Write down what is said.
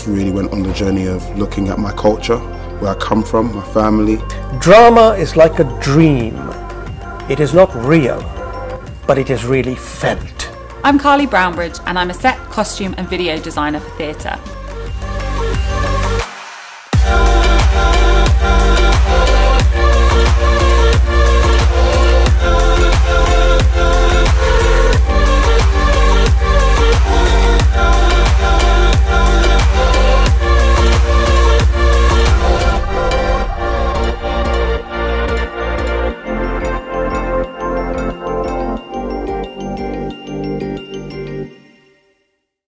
really went on the journey of looking at my culture, where I come from, my family. Drama is like a dream. It is not real, but it is really felt. I'm Carly Brownbridge and I'm a set, costume and video designer for theatre.